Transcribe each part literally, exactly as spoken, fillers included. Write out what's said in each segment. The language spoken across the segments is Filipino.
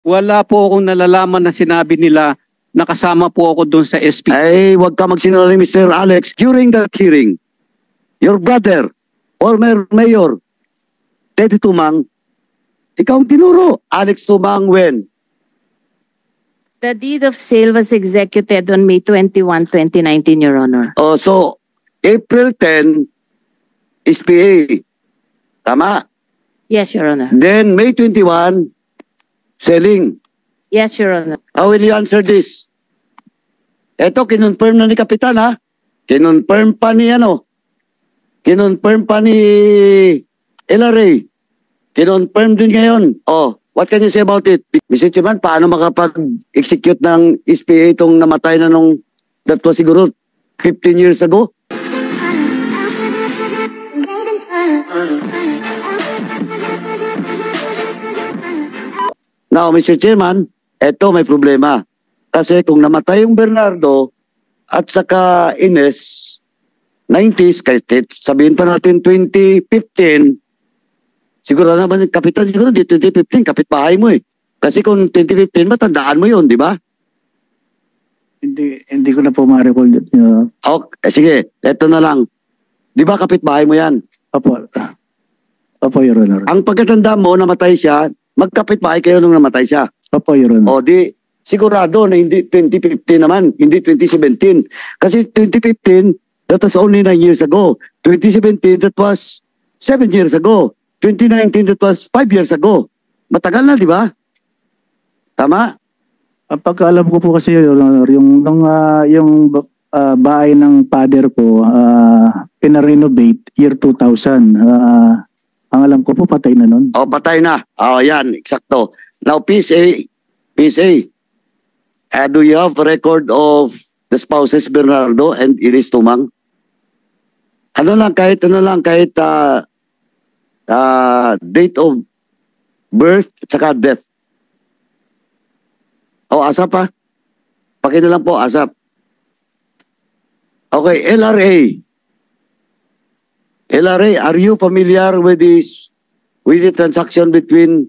Wala po akong nalalaman na sinabi nila na kasama po ako doon sa S P. Ay, huwag ka magsinungaling, Mister Alex. During that hearing, your brother, former Mayor, Teddy Tumang, ikaw ang tinuro. Alex Tumang, when? The deed of sale was executed on May twenty-first, twenty nineteen, Your Honor. Oh, so, April tenth, S P A. Tama? Yes, Your Honor. Then, May twenty-first, selling. Yes, Your Honor. How will you answer this? Ito, kinonfirm na ni Kapitan, ha? Kinonfirm pa ni ano? Kinonfirm pa ni L R A. Kinonfirm din ngayon. Oh, what can you say about it? Mister Chairman, paano makapag-execute ng S P A itong namatay na nung that was siguro fifteen years ago? Now, Mister Chairman, eto may problema. Kasi kung namatay yung Bernardo at saka Ines, nineties, kahit sabihin pa natin twenty fifteen, siguro naman yung Kapitan, siguro di twenty fifteen, kapitbahay mo eh. Kasi kung twenty fifteen, matandaan mo yun, di ba? Hindi hindi ko na po ma-recall. Uh, Okay, sige, eto na lang. Di ba kapitbahay mo yan? Opo. Opo, Your Honor. Ang pagkatanda mo, namatay siya, magkapitbahay kayo nung namatay siya. Opo, Your Honor. O di, sigurado na hindi twenty fifteen naman, hindi twenty seventeen. Kasi twenty fifteen, that was only nine years ago. twenty seventeen, that was seven years ago. twenty nineteen, that was five years ago. Matagal na, di ba? Tama? Ang pagkaalam ko po kasi, Your Honor, yung, nung, ah, yung ah, bahay ng father ko, uh, pinarenovate year two thousand. Ah, ang alam ko po, patay na nun. O, patay na. O, yan, eksakto. Now, P S A, P S A, uh, do you have a record of the spouses Bernardo and Iris Tumang? Ano lang, kahit ano lang, kahit uh, uh, date of birth at saka death. O, asap pa? Pakita lang po, asap. Okay, L R A. L R A, are you familiar with this, with the transaction between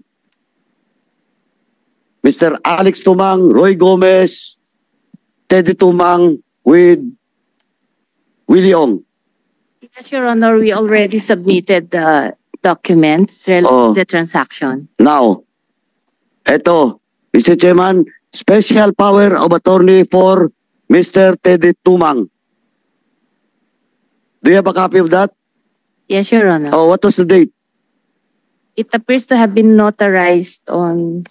Mister Alex Tumang, Roy Gomez, Teddy Tumang with Willie Ong? Yes, Your Honor, we already submitted the documents related Oh. to the transaction. Now, eto, Mister Chairman, special power of attorney for Mister Teddy Tumang. Do you have a copy of that? Yes, Your Honor. Oh, what was the date? It appears to have been notarized on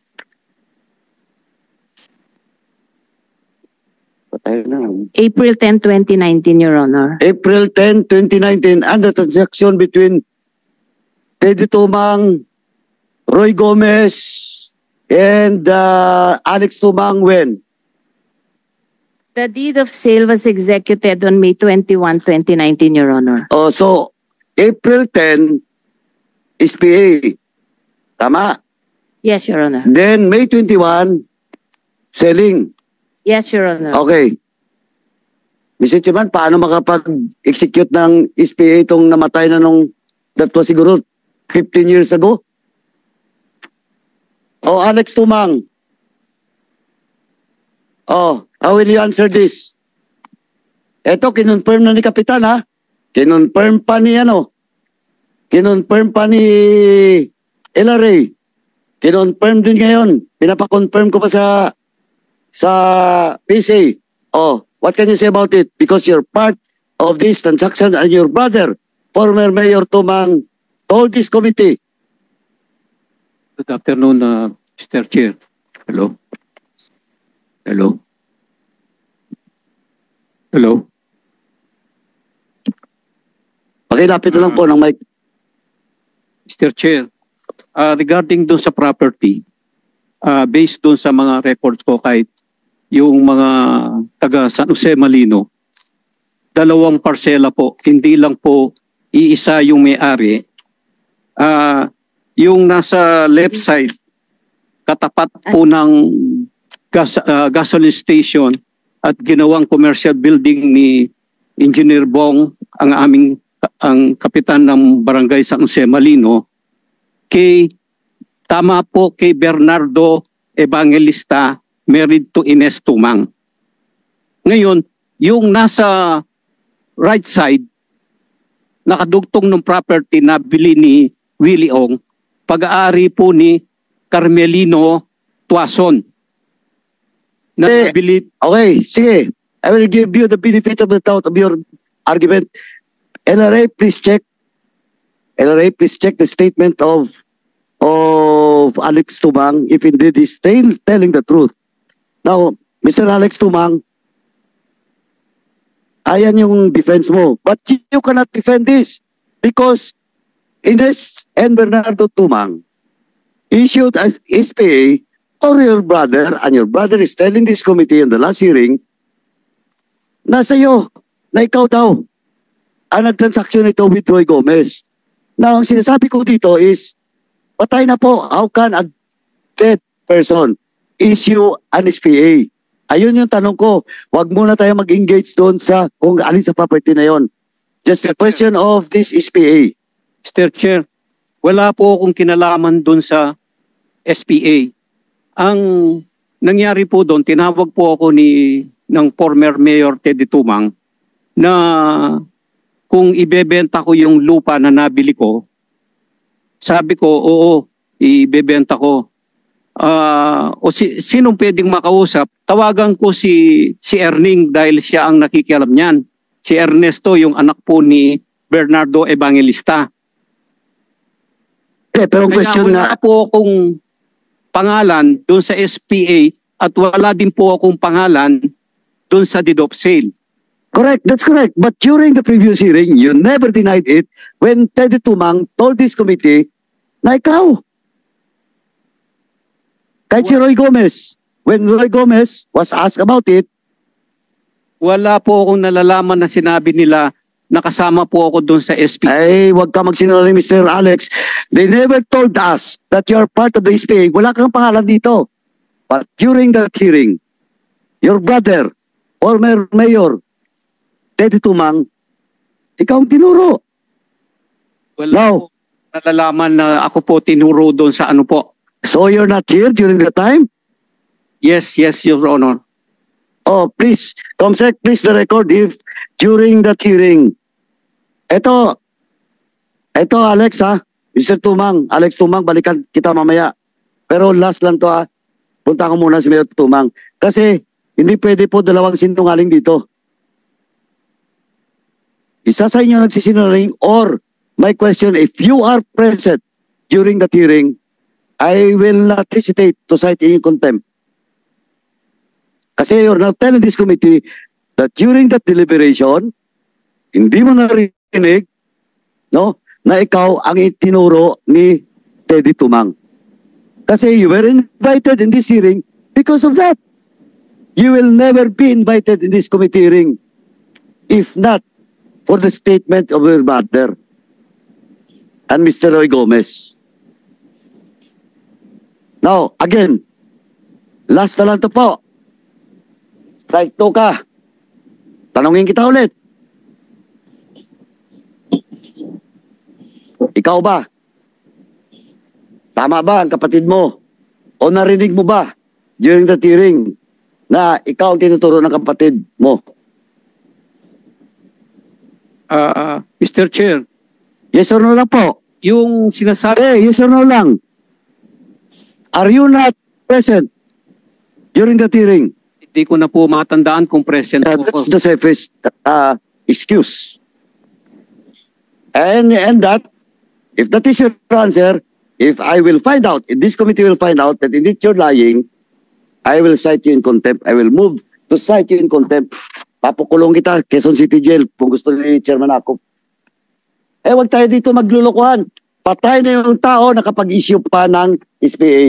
April tenth, twenty nineteen, Your Honor. April tenth, twenty nineteen, and the transaction between Teddy Tumang, Roy Gomez, and uh, Alex Tumang when? The deed of sale was executed on May twenty-first, twenty nineteen, Your Honor. Oh, so April tenth, S P A. Tama? Yes, Your Honor. Then May twenty-first, selling. Yes, Your Honor. Okay. Mister Chairman, paano makapag-execute ng S P A itong namatay na nung that was siguro fifteen years ago? Oh, Alex Tumang. Oh, how will you answer this? Eto, kinonfirm na ni Kapitan, ha? Kinonfirm pa ni ano? Kinonfirm pa ni L R A. Kinonfirm din ngayon. Pinapakonfirm ko pa sa sa P S A. Oh, what can you say about it? Because you're part of this transaction and your brother, former Mayor Tumang, told this committee. Good afternoon, uh, Mister Chair. Hello? Hello? Hello? Pakilapit na lang po ng mic. Mister Chair, uh, regarding doon sa property, uh, based doon sa mga records ko kahit yung mga taga San Jose Malino, dalawang parsela po, hindi lang po iisa yung may-ari. Uh, yung nasa left side, katapat po ng gas, uh, gasoline station at ginawang commercial building ni Engineer Bong, ang aming ang kapitan ng barangay San Jose Malino, kay tama po kay Bernardo Evangelista married to Ines Tumang. Ngayon, yung nasa right side, nakadugtong ng property na bili ni Willie Ong, pag-aari po ni Carmelino Tuason. Na Eh, bili, Okay, sige. I will give you the benefit of the doubt of your argument. L R A, please check. L R A, please check the statement of of Alex Tumang if indeed he's still telling the truth. Now, Mister Alex Tumang, ayan yung defense mo. But you, you cannot defend this because Ines and Bernardo Tumang issued as S P A for your brother, and your brother is telling this committee in the last hearing na sa'yo, na ikaw daw ang nagtransaksyon nito with Roy Gomez. Now, ang sinasabi ko dito is, patay na po, how can a dead person issue an S P A? Ayun yung tanong ko. Huwag muna tayo mag-engage doon sa kung alin sa property na yon. Just a question of this S P A. Mister Chair, wala po akong kinalaman doon sa S P A. Ang nangyari po doon, tinawag po ako ni ng former Mayor Teddy Tumang na kung ibebenta ko yung lupa na nabili ko, sabi ko, oo, ibebenta ko. Uh, o si, sinong pwedeng makausap? Tawagan ko si, si Erning dahil siya ang nakikialam niyan. Si Ernesto, yung anak po ni Bernardo Evangelista. Eh, pero ang Kaya question wala na, po akong pangalan doon sa S P A at wala din po akong pangalan doon sa deed of sale. correct, that's correct. But during the previous hearing, you never denied it when Teddy Tumang told this committee na ikaw. Kahit si Roy Gomez, when Roy Gomez was asked about it, Wala po akong nalalaman na sinabi nila na kasama po ako doon sa S P A. ay wag ka magsinungaling, Mister Alex. They never told us that you're part of the S P A. Wala kang pangalan dito. But during that hearing, your brother, former Mayor Teddy Tumang, ikaw ang tinuro. Wala No. po nalalaman na ako po tinuro doon sa ano po. So you're not here during the time? Yes, yes, Your Honor. Oh, please, Comsec, please the record if during that hearing, eto, eto Alex ha, Mister Tumang, Alex Tumang, balikan kita mamaya. Pero last lang to ha, punta ko muna si Mister Tumang. Kasi hindi pwede po dalawang sinungaling dito. Isa sa inyo nagsisinungaling or my question, if you are present during that hearing, I will not hesitate to cite in contempt. Kasi you're now telling this committee that during that deliberation, hindi mo narinig, no, na ikaw ang itinuro ni Teddy Tumang. Kasi you were invited in this hearing because of that. You will never be invited in this committee hearing if not for the statement of your brother and Mister Roy Gomez. Now, again, last na lang to po. Strike two ka. Tanungin kita ulit. Ikaw ba? Tama ba ang kapatid mo? O narinig mo ba during the hearing na ikaw ang tinuturo ng kapatid mo? Uh, Mister Chair, Yes or no lang po? yung sinasabi, Eh, yes or no lang? Are you not present during the hearing? hindi ko na po matandaan kung present Uh, po ako. that's the safest uh, excuse. And, and that, if that is your answer, if I will find out, if this committee will find out that indeed you're lying, I will cite you in contempt. I will move to cite you in contempt. Papukulong kita, Quezon City Jail, kung gusto ni Chairman ako. Eh, wag tayo dito maglulukuhan. Patay na yung tao na kapag-issue pa ng S P A.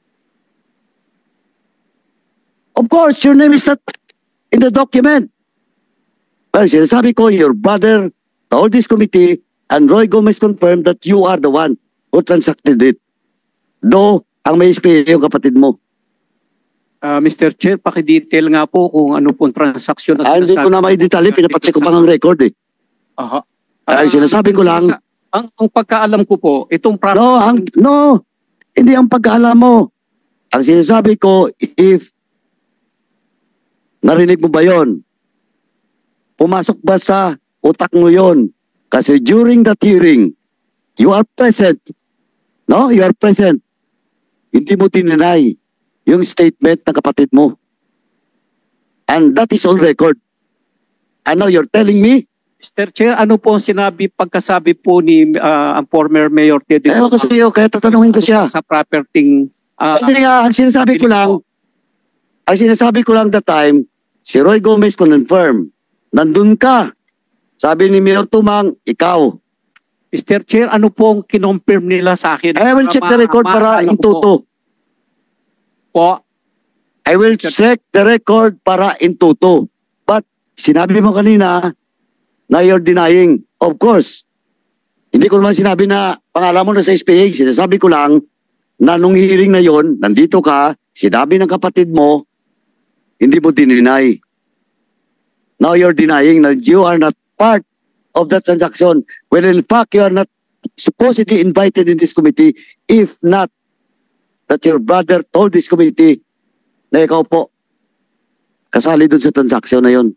Of course, your name is not in the document. Well, sinasabi ko, your brother told this committee and Roy Gomez confirmed that you are the one who transacted it. Though, ang may S P A yung kapatid mo. Uh, Mister Chair, paki-detail nga po kung ano pong transaksyon. Ah, hindi ko na may detalye, pinapatsik ko pa ng record eh. Aha. Ay, sinasabi ko lang. Ang, ang pagkaalam ko po, itong No, ang, no, hindi ang pagkaalam mo. Ang sinasabi ko, if narinig mo ba yon? Pumasok ba sa utak mo yon? Kasi during that hearing, you are present. No? You are present. Hindi mo tininay yung statement ng kapatid mo. And that is on record. And now you're telling me, Mister Chair, ano po ang sinabi pagkasabi po ni ah, ang former Mayor Teddy ewan ko sa iyo, kaya tatanungin ko siya. sa property ah, Hindi nga, ang sinasabi ko lang, ang sinasabi ko lang that time, si Roy Gomez confirm, nandun ka. Sabi ni Mayor Tumang, ikaw. Mister Chair, ano po ang kinomfirm nila sa akin? I will check the record para in toto. Po, I will check the record para in toto. But sinabi mo kanina na you're denying. Of course. Hindi ko naman sinabi na pangalan mo na sa S P A. Sinasabi ko lang na nung hearing na yon, nandito ka, sinabi ng kapatid mo, hindi mo dininay. Now you're denying that you are not part of that transaction when in fact you are not supposedly invited in this committee if not that your brother told this committee na ikaw po kasali dun sa transaction na yun.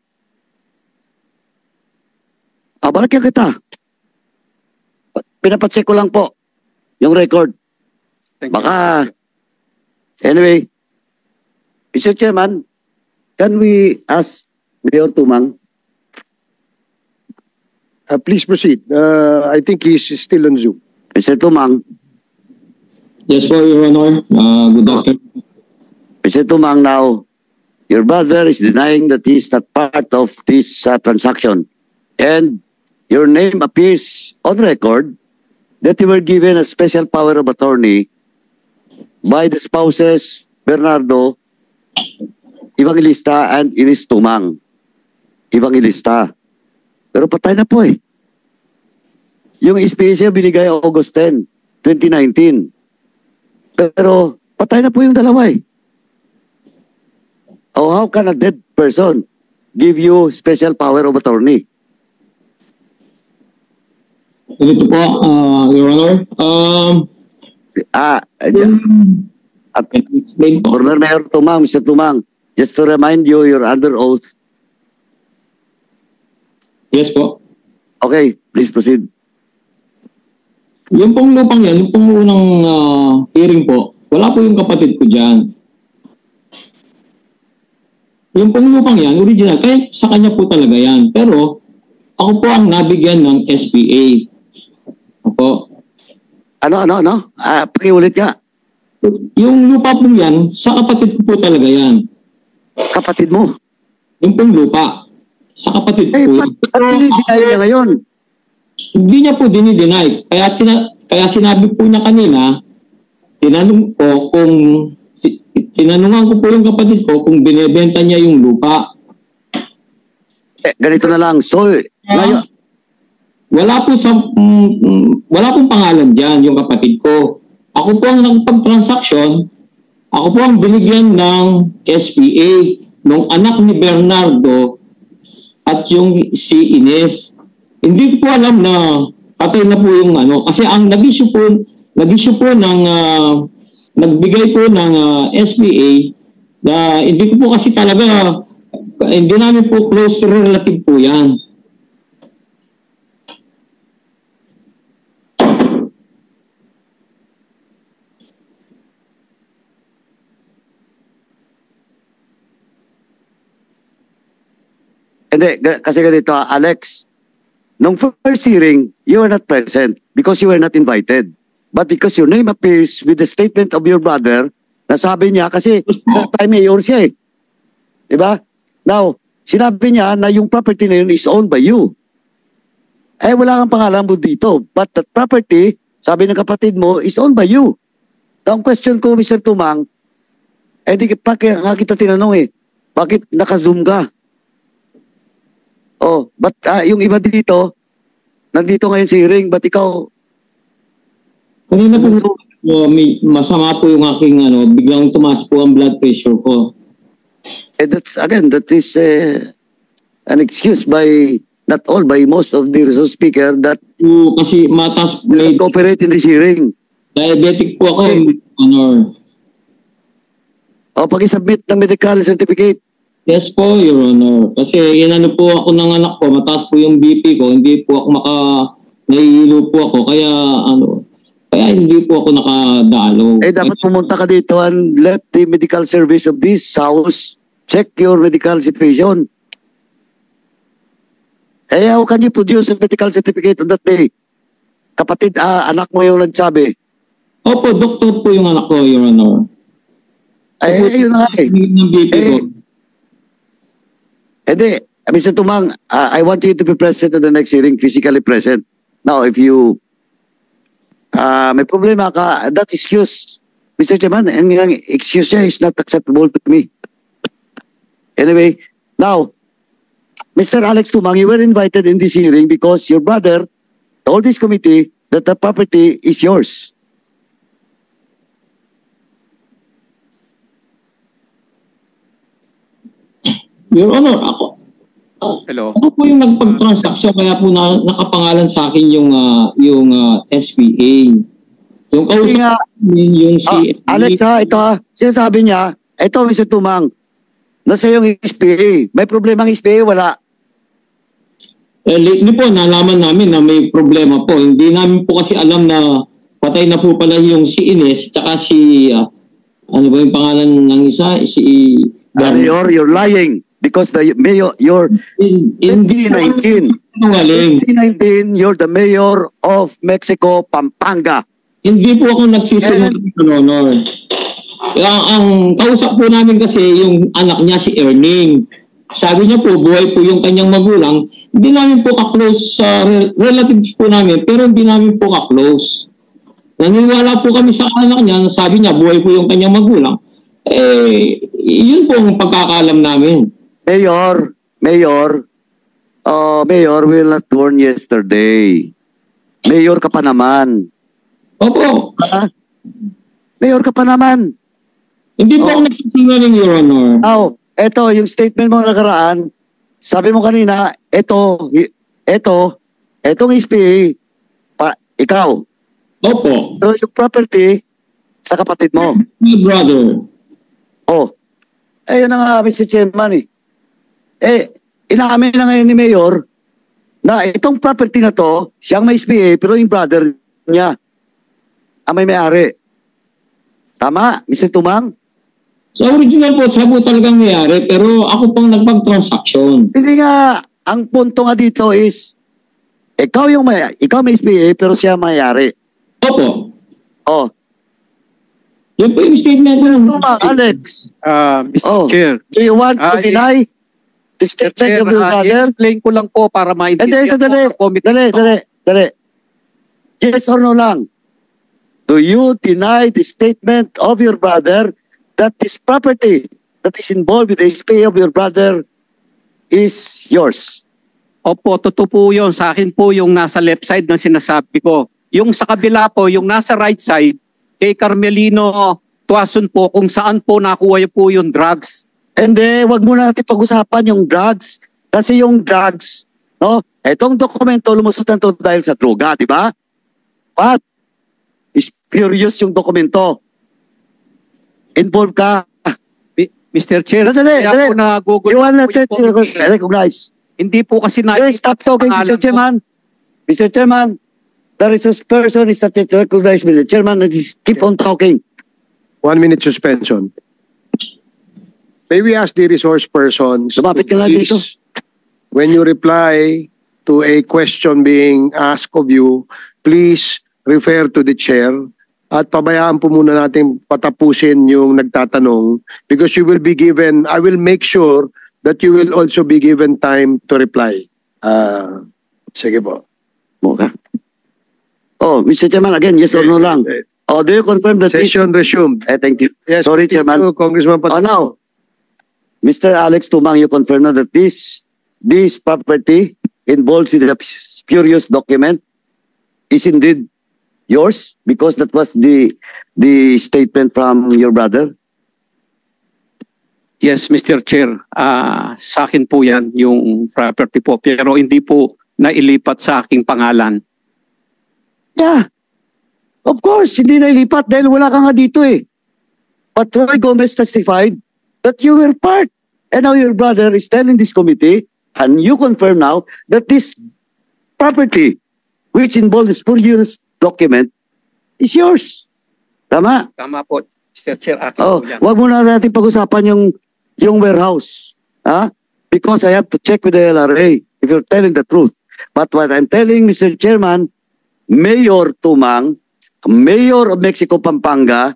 Ah, balakyan kita. Pinapacheck ko lang po yung record. thank you. Baka, anyway, Mister Chairman, can we ask Mayor Tumang? Uh, please proceed. Uh, I think he's still on Zoom. Mister Tumang, Yes po, Your Honor. Uh, good afternoon. Mister Tumang, now, your brother is denying that he is not part of this uh, transaction. And your name appears on record that you were given a special power of attorney by the spouses Bernardo, Evangelista, and Iris Tumang. Evangelista. Pero patay na po eh. Yung S P A siya binigay August tenth, twenty nineteen. Pero patay na po yung dalawa eh. Oh, how can a dead person give you special power of attorney? Ganito po, uh, Your Honor. Um, Ah, yung- at can I explain po? Former Mayor Tumang, Mister Tumang, just to remind you, you're under oath. Yes po. Okay, please proceed. Yung pong lupang yan, yung pong unang uh, hearing po, wala po yung kapatid ko dyan. Yung pong lupang yan, original, kaya sa kanya po talaga yan. Pero, ako po ang nabigyan ng S P A. Opo. Ano, ano, ano? Ah, pakiulit ka. Yung lupa po yan, sa kapatid ko po talaga yan. Kapatid mo. Yung pong lupa, sa kapatid Eh, ko. ba't ba't dinideny niya ngayon? Hindi niya po dinideny. Kaya, tina, kaya sinabi po niya kanina, tinanong ko kung, si- tinanungan ko po yung kapatid ko kung binebenta niya yung lupa. Eh, ganito na lang. So, ngayon, Wala po sa, mm, mm, wala pong pangalan dyan yung kapatid ko. Ako po ang nagpag-transaction, ako po ang binigyan ng S P A ng anak ni Bernardo at yung si Ines. Hindi ko po alam na patay na po yung ano, kasi ang nag-issue po, nag-issue po ng, ah, nagbigay po ng ah, S P A na hindi ko po kasi talaga, hindi namin po close relative po yan. hindi, ga- kasi ganito, ah, Alex, nung first hearing, you were not present because you were not invited. But because your name appears with the statement of your brother, nasabi niya, kasi that time mayor siya eh. Diba? Now, sinabi niya na yung property na yun is owned by you. Eh, wala kang pangalan mo dito. But that property, sabi ng kapatid mo, is owned by you. Now, ang question ko, Mister Tumang, eh, di pa kaya nga kita tinanong eh, bakit naka-zoom ka? Oh, but ah, yung iba dito, nandito ngayon si hearing, but ikaw, Kanina po, oh, may, masama po yung aking ano, biglang tumaas po ang blood pressure ko. eh, that's, again, that is eh, an excuse by, not all, by most of the resource speaker that So, kasi matas, may cooperate in this hearing. diabetic po ako, Okay. honor. O, pag-submit ng medical certificate. Yes po, Your Honor. Kasi inano po ako ng anak ko, mataas po yung B P ko, hindi po ako maka, nahihilo po ako, kaya ano, kaya hindi po ako nakadalo. Eh, dapat pumunta ka dito and let the medical service of this house check your medical situation. Eh, how can you produce a medical certificate on that day? Kapatid, ah, anak mo yung nagsabi. Opo, doktor po yung anak ko, Your Honor. Ay, eh, yun na nga eh. Ng B P ko. Eh, hindi, Mister Tumang, uh, I want you to be present at the next hearing, physically present. Now, if you uh, may problema ka, that excuse, Mister Chairman, ang ang excuse niya is not acceptable to me. Anyway, now, Mister Alex Tumang, you were invited in this hearing because your brother told this committee that the property is yours. Your Honor, ako, uh, Hello. ako po yung nagpag-transaction kaya po na, nakapangalan sa akin yung uh, yung uh, S P A. Yung kausap nga, namin, yung Ah, si Alex ha, ito ha, sinasabi niya, ito Mister Tumang, nasa yung S P A. May problema ang S P A, wala. Eh, lately po, nalaman namin na may problema po. Hindi namin po kasi alam na patay na po pala yung si Ines tsaka si, uh, ano ba yung pangalan ng isa? Si Mayor, you're lying because the mayor, you're In, twenty nineteen. Sinungaling. twenty nineteen, you're the mayor of Mexico, Pampanga. Hindi po ako nagsisinungaling, Your Honor. Ang, ang kausap po namin kasi yung anak niya si Erning. Sabi niya po, buhay po yung kanyang magulang. Hindi namin po ka-close sa uh, relatives po namin, pero hindi namin po ka-close. Naniwala po kami sa anak niya, sabi niya, buhay po yung kanyang magulang. Eh, yun po ang pagkakalam namin. Mayor, Mayor, uh, Mayor will not born yesterday. Mayor ka pa naman. Opo, Ha? Mayor ka pa naman. hindi po Oh. ako nagsisinungaling, Your Honor. Now, eto, yung statement mo nakaraan, sabi mo kanina, eto, y- eto, etong S P A, pa, ikaw. Opo, Pero yung property, sa kapatid mo. my brother. Oh, eh yun na nga, Mister Chairman eh. Eh, inaamin na ngayon ni Mayor na itong property na to, siyang may S P A, pero yung brother niya, ang may may-ari. Tama, Mister Tumang? Sa original po, siya po talagang nangyari, pero ako pang nagpag-transaction. Hindi nga, ang punto nga dito is, ikaw yung may, ikaw may S P A, pero siya may-ari. Opo, Oh, yun po yung statement ko. Tumang, Alex, Uh, Mister Oh. Chair. do you want to Ah, deny the Mister statement Chair, of your uh, brother? i-explain ko lang po para Hindi, maintindihan sandali, po ng committee. dali, dali, dali. Yes or no lang? Do you deny the statement of your brother that this property that is involved with the S P A of your brother is yours? Opo, totoo po yun. Sa akin po yung nasa left side na sinasabi ko. Yung sa kabila po, yung nasa right side, kay Carmelino Tuason po kung saan po nakuha po yung drugs. Hindi, wag muna natin pag-usapan yung drugs. Kasi yung drugs, no? Etong dokumento, lumusot na to dahil sa droga, di ba? But, spurious yung dokumento. Involved ka. Mi- Mister Chair, Dali, kaya dali. po nagugulo You want po to yung committee. recognize. Hindi po kasi na... Please stop talking, Mister Chairman. Mister Chairman, the resource person is not yet recognized, Mister Chairman, and is keep on talking. One minute suspension. May we ask the resource person, Lumapit ka nga dito. when you reply to a question being asked of you, please refer to the chair at pabayaan po muna natin patapusin yung nagtatanong because you will be given, I will make sure that you will also be given time to reply. Uh, sige po. Okay. Oh, Mister Chairman, again, yes or no lang. Eh, Oh, do you confirm that this... Session resumed. Eh, thank you. Yes, Sorry, thank Chairman. you, Congressman Pat- Oh, now, Mister Alex Tumang, you confirm na that this this property involved with the spurious document is indeed yours because that was the the statement from your brother? Yes, Mister Chair. Ah, sa akin po yan, yung property po. Pero hindi po nailipat sa aking pangalan. Yeah. Of course, hindi na ilipat dahil wala ka nga dito eh. But Roy Gomez testified that you were part. And now your brother is telling this committee, and you confirm now, that this property, which involves this spurious document, is yours. Tama? Tama po, Mister Chair. Akin Oh, po yan. wag muna natin pag-usapan yung, yung warehouse. Ha? Because I have to check with the L R A if you're telling the truth. But what I'm telling, Mister Chairman, Mayor Tumang, Mayor of Mexico, Pampanga,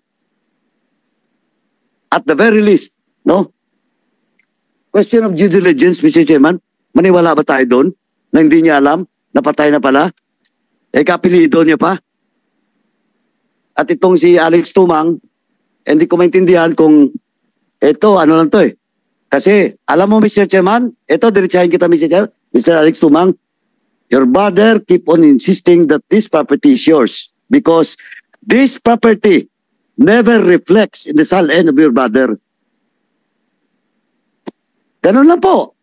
at the very least, no? Question of due diligence, Mister Chairman, maniwala ba tayo doon na hindi niya alam, napatay na pala? Eh, kapilido niya pa? At itong si Alex Tumang, hindi ko maintindihan kung ito, ano lang to eh. Kasi, alam mo, Mister Chairman, ito, diretsahin kita, Mister Chairman, Mister Alex Tumang, your brother keep on insisting that this property is yours because this property never reflects in the S A L N of your brother. Ganun lang po.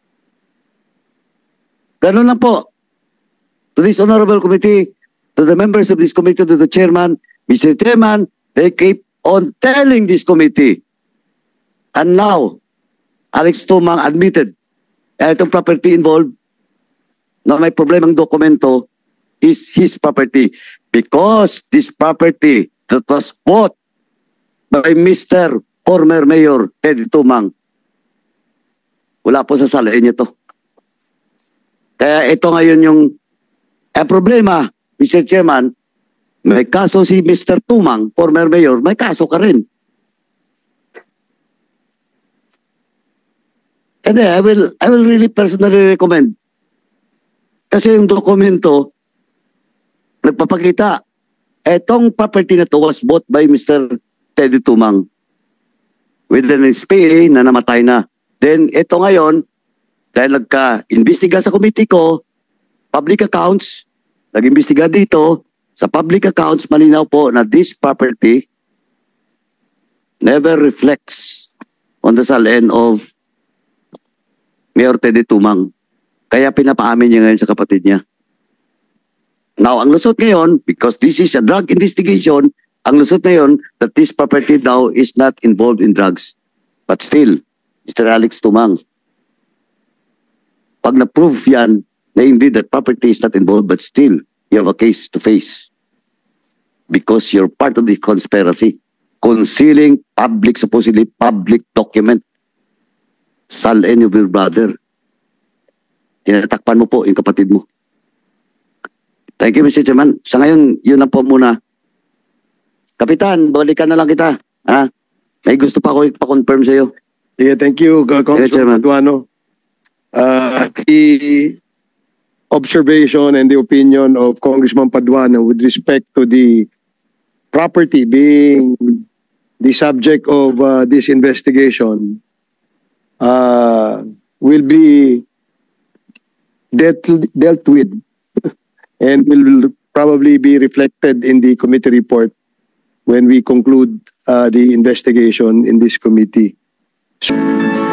Ganun lang po. To this honorable committee, to the members of this committee, to the chairman, Mister Chairman, they keep on telling this committee. And now, Alex Tumang admitted na itong property involved na may problemang dokumento is his property because this property that was bought by Mister former Mayor Teddy Tumang, wala po sa salain niya to. Kaya ito ngayon yung eh, problema, Mister Chairman, may kaso si Mister Tumang, former Mayor, may kaso ka rin. And then I will, I will really personally recommend. Kasi yung dokumento, nagpapakita, etong property na to was bought by Mister Teddy Tumang with an S P A na namatay na. Then, ito ngayon, dahil nagka-imbestiga sa committee ko, public accounts, nag-imbestiga dito, sa public accounts, malinaw po na this property never reflects on the S A L N of Mayor Teddy Tumang. Kaya pinapaamin niya ngayon sa kapatid niya. Now, ang lusot ngayon, because this is a drug investigation, ang lusot ngayon that this property now is not involved in drugs. But still, Mister Alex Tumang, pag na-prove yan na indeed that property is not involved, but still, you have a case to face. Because you're part of the conspiracy, concealing public, supposedly public document, S A L N of your brother. Tinatakpan mo po yung kapatid mo. Thank you, Mister Chairman. Sa ngayon, yun lang po muna. Kapitan, balikan na lang kita. Ha? May gusto pa ako ipa-confirm sa iyo. Yeah, thank you, uh, Congressman Paduano. Uh, the observation and the opinion of Congressman Paduano with respect to the property being the subject of uh, this investigation uh, will be dealt, dealt with and will probably be reflected in the committee report when we conclude uh, the investigation in this committee. So